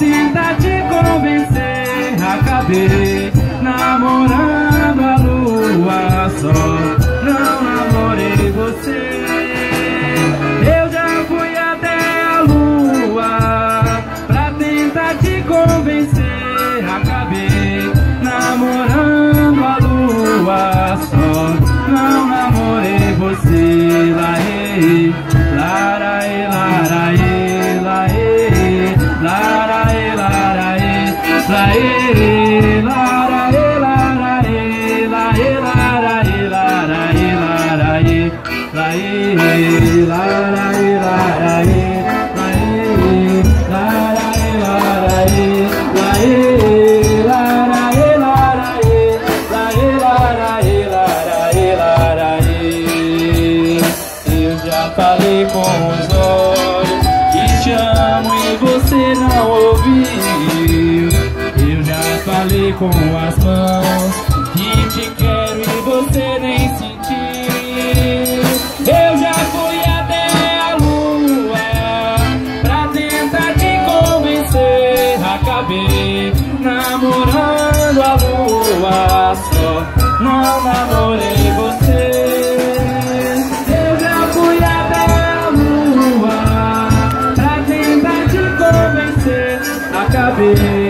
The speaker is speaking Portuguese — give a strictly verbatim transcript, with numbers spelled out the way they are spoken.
tentar te convencer, acabei namorando a lua só, não namorei você. Eu já fui até a lua pra tentar te convencer, acabei namorando a lua só, não namorei você. Laê, laraê, laraê, laê, laraê, laraê, laê, laraê, laraê, laê, laraê, laraê, laraê, laê, laraê, laraê, laê, laraê, laraê, laê, laraê, laraê, laê, laraê, laraê, laraê. Eu já falei com os olhos que te amo e você não ouviu. Eu já falei com as mãos que te quero e você nem sentiu. Eu já fui até a lua pra tentar te convencer, acabei namorando a lua só, não namorei você. Eu já fui até a lua pra tentar te convencer, acabei